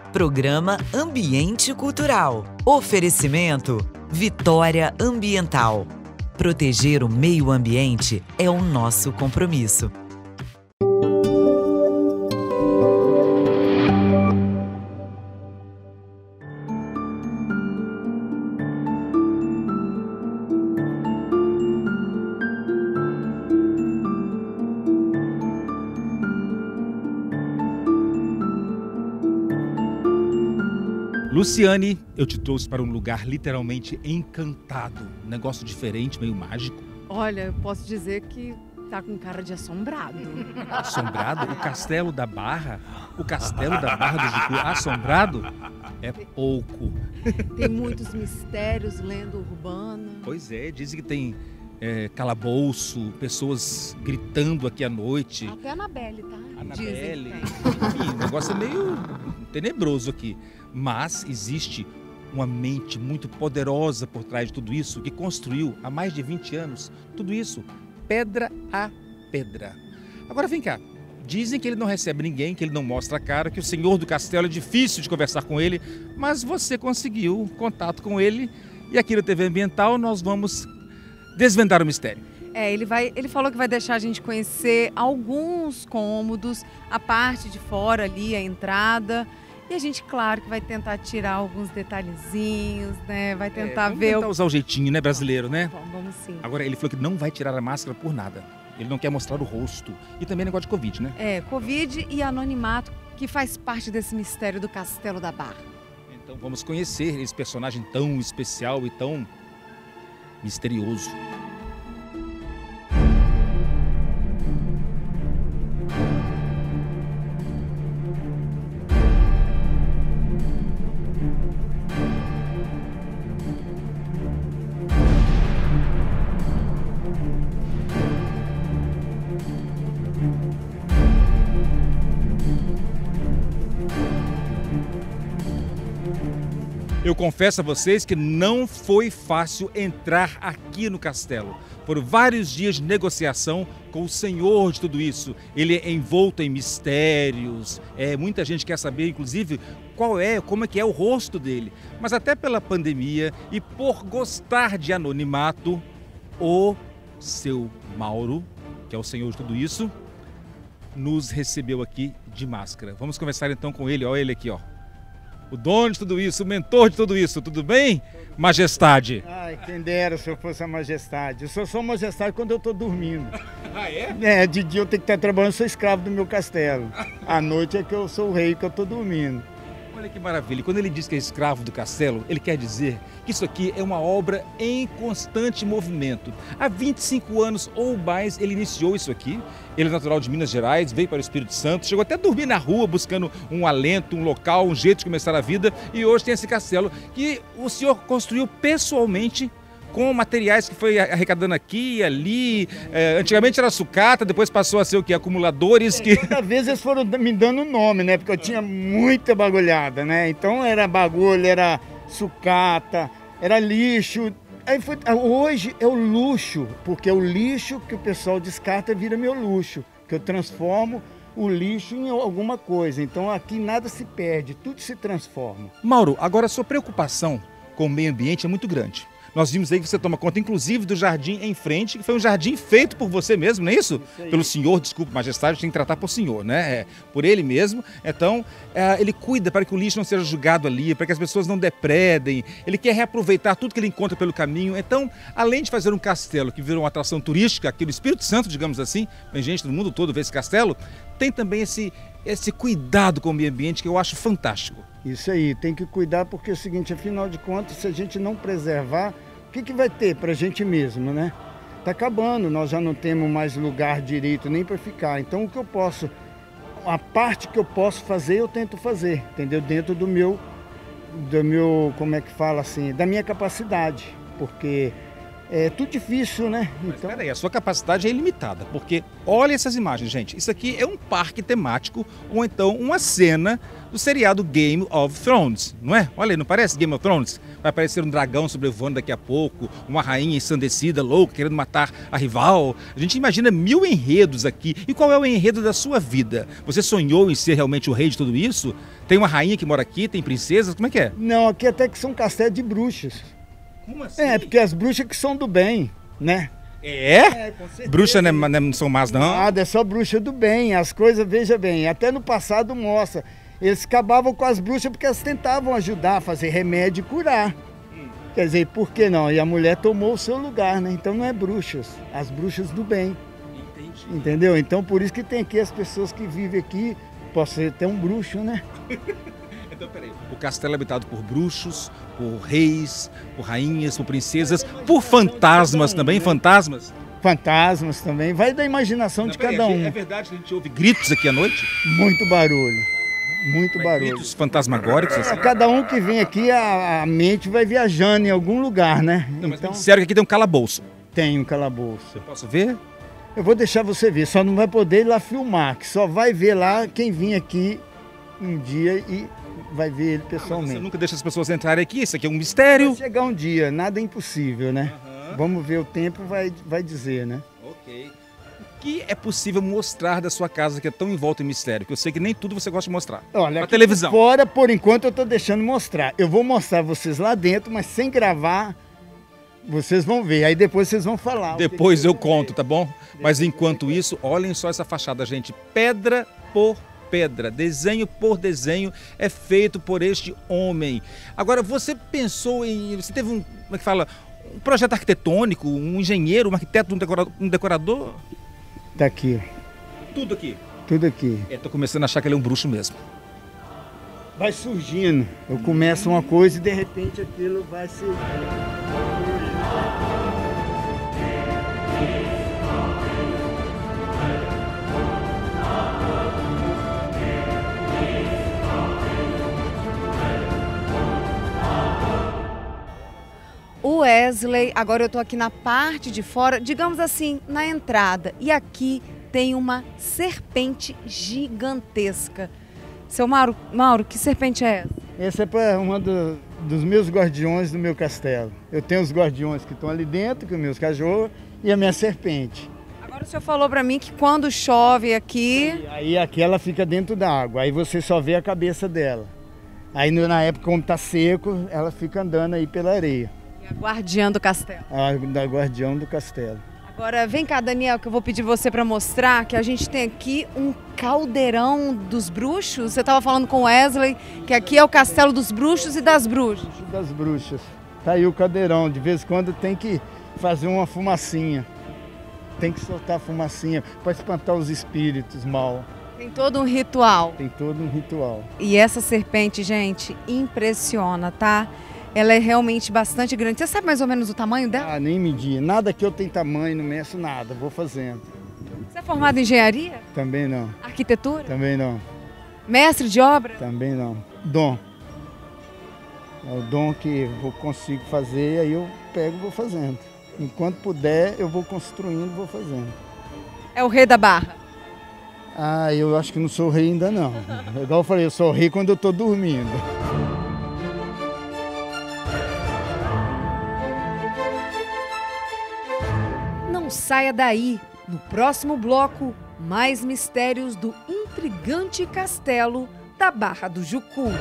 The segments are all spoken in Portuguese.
Programa Ambiente Cultural. Oferecimento Vitória Ambiental. Proteger o meio ambiente é o nosso compromisso. Luciane, eu te trouxe para um lugar literalmente encantado. Um negócio diferente, meio mágico. Olha, eu posso dizer que tá com cara de assombrado. Assombrado? O Castelo da Barra? O Castelo da Barra do Jucu assombrado? É pouco. Tem muitos mistérios, lenda urbana. Pois é, dizem que tem calabouço, pessoas gritando aqui à noite. Até a Anabelle, tá? Anabelle. Enfim, o negócio é meio tenebroso aqui. Mas existe uma mente muito poderosa por trás de tudo isso, que construiu há mais de 20 anos tudo isso, pedra a pedra. Agora vem cá, dizem que ele não recebe ninguém, que ele não mostra a cara, que o senhor do castelo é difícil de conversar com ele, mas você conseguiu contato com ele e aqui na TV Ambiental nós vamos desvendar o mistério. Ele falou que vai deixar a gente conhecer alguns cômodos, a parte de fora ali, a entrada. E a gente, claro, que vai tentar tirar alguns detalhezinhos, né? Vai tentar ver... Vamos tentar usar o jeitinho, né, brasileiro, né? Vamos sim. Agora, ele falou que não vai tirar a máscara por nada. Ele não quer mostrar o rosto. E também negócio de Covid, né? Covid e anonimato, que faz parte desse mistério do Castelo da Barra. Então vamos conhecer esse personagem tão especial e tão misterioso. Eu confesso a vocês que não foi fácil entrar aqui no castelo. Foram vários dias de negociação com o senhor de tudo isso. Ele é envolto em mistérios, muita gente quer saber, inclusive, como é que é o rosto dele. Mas até pela pandemia e por gostar de anonimato, o seu Mauro, que é o senhor de tudo isso, nos recebeu aqui de máscara. Vamos conversar então com ele, olha ele aqui, ó. O dono de tudo isso, o mentor de tudo isso, tudo bem, majestade? Ai, quem dera se eu fosse a majestade. Eu sou só majestade quando eu estou dormindo. Ah, é? De dia eu tenho que estar trabalhando, eu sou escravo do meu castelo. À noite é que eu sou o rei, que eu estou dormindo. Olha que maravilha, quando ele diz que é escravo do castelo, ele quer dizer que isso aqui é uma obra em constante movimento. Há 25 anos ou mais ele iniciou isso aqui, ele é natural de Minas Gerais, veio para o Espírito Santo, chegou até a dormir na rua buscando um alento, um local, um jeito de começar a vida e hoje tem esse castelo que o senhor construiu pessoalmente com materiais que foi arrecadando aqui e ali. Antigamente era sucata, depois passou a ser o quê? Acumuladores que... Cada vez eles foram me dando nome, né? Porque eu tinha muita bagulhada, né? Então era bagulho, era sucata, era lixo. Hoje é o luxo, porque o lixo que o pessoal descarta vira meu luxo, que eu transformo o lixo em alguma coisa. Então aqui nada se perde, tudo se transforma. Mauro, agora a sua preocupação com o meio ambiente é muito grande. Nós vimos aí que você toma conta, inclusive, do jardim em frente, que foi um jardim feito por você mesmo, não é isso? Pelo senhor, desculpe, majestade, tem que tratar por senhor, né? Por ele mesmo. Então, ele cuida para que o lixo não seja jogado ali, para que as pessoas não depredem. Ele quer reaproveitar tudo que ele encontra pelo caminho. Então, além de fazer um castelo que virou uma atração turística aqui no Espírito Santo, digamos assim, vem gente do mundo todo ver esse castelo, tem também esse cuidado com o meio ambiente que eu acho fantástico. Isso aí, tem que cuidar porque é o seguinte, afinal de contas, se a gente não preservar, o que vai ter para a gente mesmo, né? Está acabando, nós já não temos mais lugar direito nem para ficar. Então o que eu posso, a parte que eu posso fazer, eu tento fazer, entendeu? Dentro do meu, como é que fala assim, da minha capacidade. Porque É tudo difícil, né? Mas Então, peraí, a sua capacidade é ilimitada, porque olha essas imagens, gente. Isso aqui é um parque temático ou então uma cena do seriado Game of Thrones, não é? Olha aí, não parece Game of Thrones? Vai aparecer um dragão sobrevoando daqui a pouco, uma rainha ensandecida, louca, querendo matar a rival. A gente imagina 1000 enredos aqui. E qual é o enredo da sua vida? Você sonhou em ser realmente o rei de tudo isso? Tem uma rainha que mora aqui, tem princesas, como é que é? não, aqui até que são castelos de bruxas. Como assim? É, porque as bruxas que são do bem, né? É? com certeza. Bruxa não são más, não? Nada, é só bruxa do bem. As coisas, veja bem, até no passado mostra. Eles acabavam com as bruxas porque elas tentavam ajudar a fazer remédio e curar. Quer dizer, por que não? E a mulher tomou o seu lugar, né? Então não é bruxas, as bruxas do bem. Entendi. Entendeu? Então por isso que tem aqui as pessoas que vivem aqui. Pode ser até um bruxo, né? Então, peraí. O castelo é habitado por bruxos, por reis, por rainhas, por princesas, por fantasmas também, fantasmas. Fantasmas também. Vai da imaginação Não, de peraí, cada É um. verdade que a gente ouve gritos aqui à noite? Muito barulho. Muito barulho. Gritos fantasmagóricos? Assim? Cada um que vem aqui, a mente vai viajando em algum lugar, né? Não, mas Então, me disseram que aqui tem um calabouço. tem um calabouço. Eu posso ver? Eu vou deixar você ver, só não vai poder ir lá filmar, que só vai ver lá quem vir aqui um dia e vai ver ele Você pessoalmente. nunca deixa as pessoas entrarem aqui, isso aqui é um mistério. Vai chegar um dia, nada é impossível, né? Aham. Vamos ver, o tempo vai dizer, né? Ok. O que é possível mostrar da sua casa que é tão envolta em mistério? Que eu sei que nem tudo você gosta de mostrar. Olha, A aqui televisão. fora, por enquanto, eu tô deixando mostrar. Eu vou mostrar vocês lá dentro, mas sem gravar, vocês vão ver. Aí depois vocês vão falar. Depois eu conto, tá bom? Mas enquanto isso, olhem só essa fachada, gente. Pedra por pedra, desenho por desenho é feito por este homem. Agora, você pensou em... Você teve um... Como é que fala? Um projeto arquitetônico, um engenheiro, um arquiteto, um decorador? Tá aqui, Tudo aqui. tudo aqui. Tô começando a achar que ele é um bruxo mesmo. Vai surgindo. Eu começo uma coisa e de repente aquilo vai se... O Wesley, agora eu estou aqui na parte de fora, digamos assim, na entrada. E aqui tem uma serpente gigantesca. Seu Mauro, que serpente é essa? Essa é para dos meus guardiões do meu castelo. Eu tenho os guardiões que estão ali dentro, que são meus cachorros, e a minha serpente. Agora o senhor falou para mim que quando chove aqui... Aí aqui ela fica dentro da água, aí você só vê a cabeça dela. Aí na época, como está seco, ela fica andando aí pela areia. É a guardiã do castelo. A da guardião do castelo. Agora vem cá, Daniel, que eu vou pedir você para mostrar que a gente tem aqui um caldeirão dos bruxos. Você estava falando com o Wesley que aqui é o castelo dos bruxos e das bruxas. Das bruxas. Tá aí o caldeirão, de vez em quando tem que fazer uma fumacinha. Tem que soltar a fumacinha para espantar os espíritos mal. Tem todo um ritual. Tem todo um ritual. E essa serpente, gente, impressiona, tá? Ela é realmente bastante grande. Você sabe mais ou menos o tamanho dela? Ah, nem medir. Nada que eu tenho tamanho, não meço nada. Vou fazendo. Você é formado em engenharia? Também não. Arquitetura? Também não. Mestre de obra? Também não. Dom. É o dom que eu consigo fazer, aí eu pego e vou fazendo. Enquanto puder, eu vou construindo e vou fazendo. É o rei da barra. Ah, eu acho que não sou rei ainda não. Igual eu falei, eu sou rei quando eu estou dormindo. Não saia daí. No próximo bloco, mais mistérios do intrigante castelo da Barra do Jucu.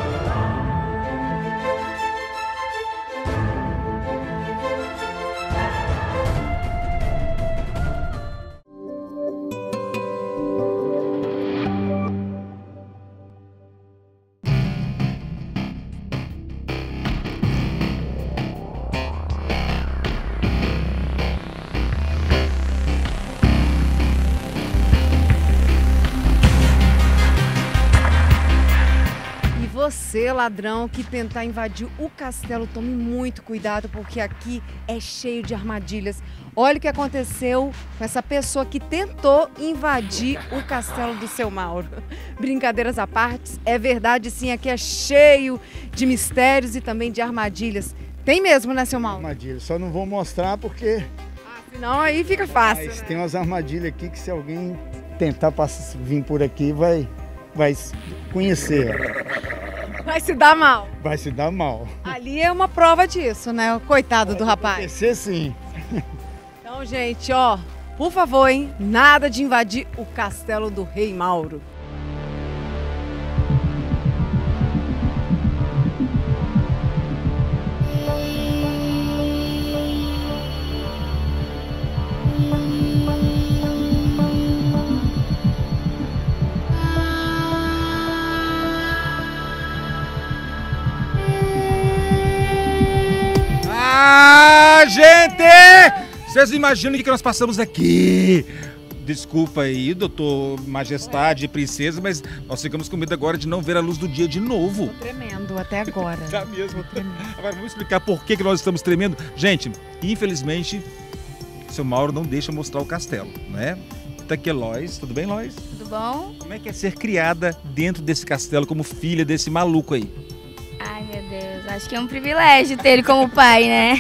Você, ladrão, que tentar invadir o castelo, tome muito cuidado, porque aqui é cheio de armadilhas. Olha o que aconteceu com essa pessoa que tentou invadir o castelo do seu Mauro. Brincadeiras à parte, é verdade sim, aqui é cheio de mistérios e também de armadilhas. Tem mesmo, né, seu Mauro? Armadilha. Só não vou mostrar porque... Senão aí fica fácil. Mas né? tem umas armadilhas aqui que se alguém tentar vir por aqui, vai conhecer. Vai se dar mal. Vai se dar mal. Ali é uma prova disso, né? O coitado do rapaz. Acontecer sim. Então, gente, ó, por favor, hein? Nada de invadir o castelo do Rei Mauro. Ah, gente! Vocês imaginam o que nós passamos aqui? Desculpa aí, doutor, majestade, princesa, mas nós ficamos com medo agora de não ver a luz do dia de novo. Tô tremendo até agora. Tá mesmo. Agora vamos explicar por que nós estamos tremendo. Gente, infelizmente, seu Mauro não deixa mostrar o castelo, né? Tá aqui, Lois. Tudo bem, Lois? Tudo bom? Como é que é ser criada dentro desse castelo como filha desse maluco aí? Ai, meu Deus, acho que é um privilégio ter ele como pai, né?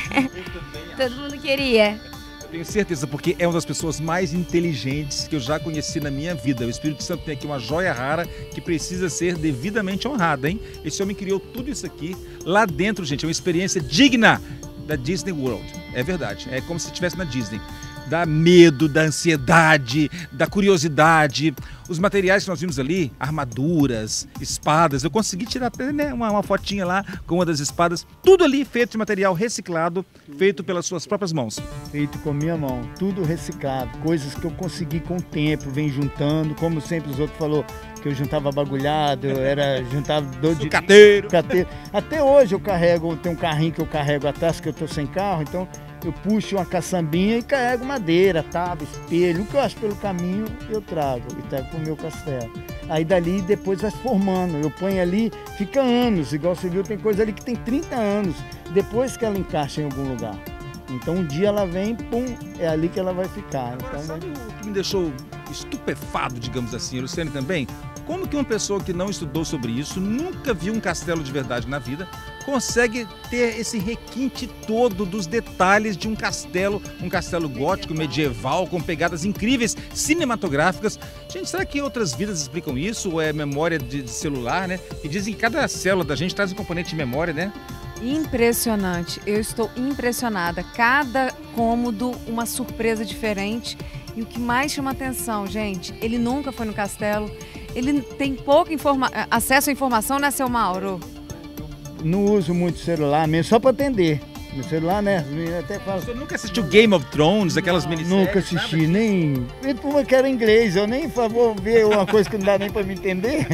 Todo mundo queria. Eu tenho certeza, porque é uma das pessoas mais inteligentes que eu já conheci na minha vida. O Espírito Santo tem aqui uma joia rara que precisa ser devidamente honrada, hein? Esse homem criou tudo isso aqui lá dentro, gente. É uma experiência digna da Disney World. É verdade. É como se estivesse na Disney. Da medo, da ansiedade, da curiosidade. Os materiais que nós vimos ali, armaduras, espadas, eu consegui tirar até né, uma fotinha lá com uma das espadas. Tudo ali feito de material reciclado, feito pelas suas próprias mãos. Feito com a minha mão, tudo reciclado. Coisas que eu consegui com o tempo, vem juntando. Como sempre os outros falaram que eu juntava bagulhado, juntava Sucateiro. Até hoje eu carrego, tem um carrinho que eu carrego atrás, que eu tô sem carro, então... Eu puxo uma caçambinha e carrego madeira, tábua, espelho, o que eu acho pelo caminho eu trago e trago pro meu castelo. Aí dali depois vai se formando, eu ponho ali, fica anos, igual você viu, tem coisa ali que tem 30 anos, depois que ela encaixa em algum lugar. Então um dia ela vem, pum, é ali que ela vai ficar. Agora, Então, sabe o que me deixou estupefado, digamos assim, Luciane também? Como que uma pessoa que não estudou sobre isso, nunca viu um castelo de verdade na vida, consegue ter esse requinte todo dos detalhes de um castelo gótico, medieval, com pegadas incríveis, cinematográficas. Gente, será que outras vidas explicam isso? Ou é memória de celular, né? E dizem que cada célula da gente traz um componente de memória, né? Impressionante, eu estou impressionada. Cada cômodo, uma surpresa diferente. E o que mais chama atenção, gente, ele nunca foi no castelo, ele tem pouco acesso à informação, né, seu Mauro? não uso muito celular mesmo, só para atender. No celular, né? As meninas até falam. Você nunca assistiu Game of Thrones, aquelas minisséries? Nunca assisti, nem. Uma que era inglês, eu nem vou ver uma coisa que não dá nem para me entender.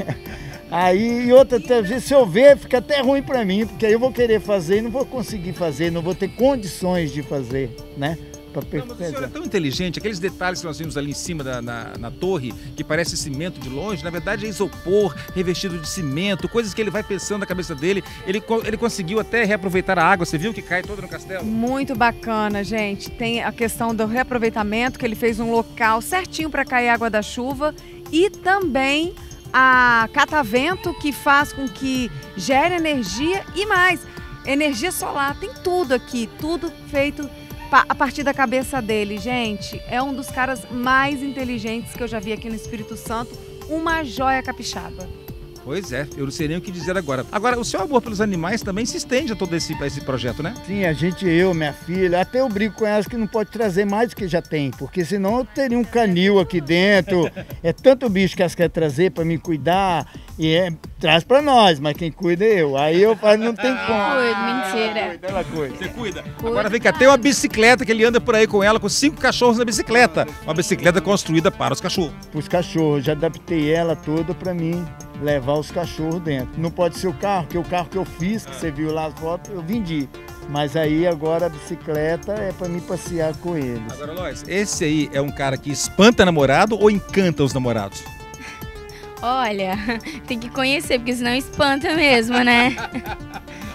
Aí, e outra, se eu ver, fica até ruim para mim, porque aí eu vou querer fazer e não vou conseguir fazer, não vou ter condições de fazer, né? Não, mas o senhor é tão inteligente, aqueles detalhes que nós vimos ali em cima na torre, que parece cimento de longe, na verdade é isopor revestido de cimento, coisas que ele vai pensando na cabeça dele. Ele conseguiu até reaproveitar a água, você viu que cai toda no castelo? Muito bacana, gente. Tem a questão do reaproveitamento, que ele fez um local certinho para cair água da chuva, e também a catavento, que faz com que gere energia e mais, energia solar. Tem tudo aqui, tudo feito a partir da cabeça dele. Gente, é um dos caras mais inteligentes que eu já vi aqui no Espírito Santo, uma joia capixaba. Pois é, eu não sei nem o que dizer agora. Agora, o seu amor pelos animais também se estende a todo esse projeto, né? Sim, eu, minha filha, até eu brigo com elas que não pode trazer mais do que já tem, porque senão eu teria um canil aqui dentro. É tanto bicho que elas querem trazer para me cuidar, e traz para nós, mas quem cuida é eu. Aí eu falo, não tem como. Mentira. Ela cuida. Você cuida. Agora vem cá, tem uma bicicleta que ele anda por aí com ela, com 5 cachorros na bicicleta. Uma bicicleta construída para os cachorros. Para os cachorros, já adaptei ela toda para mim levar os cachorros dentro. Não pode ser o carro, porque o carro que eu fiz, que você viu lá as fotos, eu vendi. Mas aí agora a bicicleta é para mim passear com eles. Agora, Lois, esse aí é um cara que espanta namorado ou encanta os namorados? Olha, tem que conhecer, porque senão espanta mesmo, né?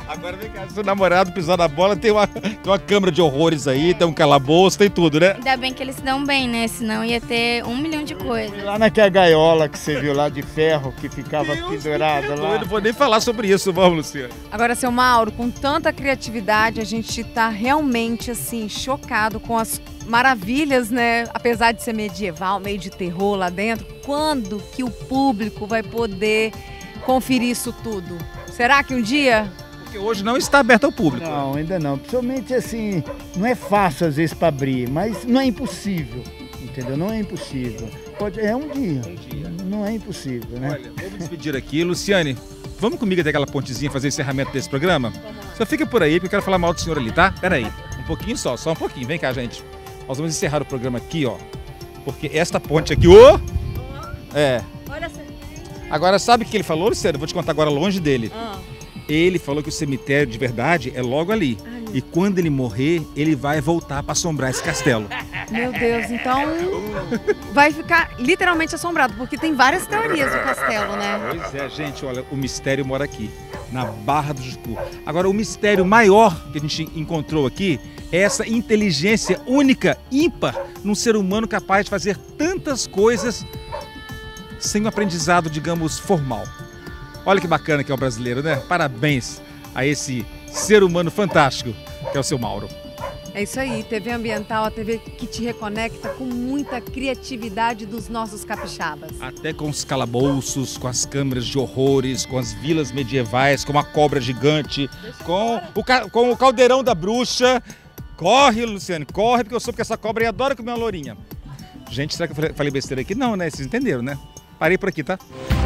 Agora vem cá, seu namorado pisar na bola, tem uma câmara de horrores aí, tem um calabouço, tem tudo, né? Ainda bem que eles se dão bem, né? Senão ia ter 1 milhão de coisas. Lá naquela gaiola que você viu lá de ferro, que ficava pendurada lá. Eu não vou nem falar sobre isso, vamos, Luciano. Agora, seu Mauro, com tanta criatividade, a gente tá realmente, assim, chocado com as maravilhas, né? Apesar de ser medieval, meio de terror lá dentro, quando que o público vai poder conferir isso tudo? Será que um dia? Porque hoje não está aberto ao público. Não, ainda não. Principalmente assim, não é fácil às vezes para abrir, mas não é impossível, entendeu? Não é impossível. É um dia. Não é impossível, né? Olha, vamos despedir aqui. Luciane, vamos comigo até aquela pontezinha fazer o encerramento desse programa? Só fica por aí, porque eu quero falar mal do senhor ali, tá? Pera aí, um pouquinho só um pouquinho. Vem cá, gente. Nós vamos encerrar o programa aqui, ó. Porque esta ponte aqui, ô! Olha, Agora, sabe o que ele falou, Luciano? Eu vou te contar agora longe dele. Ele falou que o cemitério de verdade é logo ali. E quando ele morrer, ele vai voltar para assombrar esse castelo. Meu Deus, então vai ficar literalmente assombrado, porque tem várias teorias do castelo, né? Pois é, gente, olha, o mistério mora aqui, na Barra do Jucu. Agora, o mistério maior que a gente encontrou aqui é essa inteligência única, ímpar, num ser humano capaz de fazer tantas coisas sem um aprendizado, digamos, formal. Olha que bacana que é o brasileiro, né? Parabéns a esse ser humano fantástico que é o seu Mauro. É isso aí, TV Ambiental, a TV que te reconecta com muita criatividade dos nossos capixabas. Até com os calabouços, com as câmeras de horrores, com as vilas medievais, com a cobra gigante, com o caldeirão da bruxa. Corre, Luciane, corre, porque eu soube que essa cobra aí adora comer uma lourinha. Gente, será que eu falei besteira aqui? Não, né? Vocês entenderam, né? Parei por aqui, tá?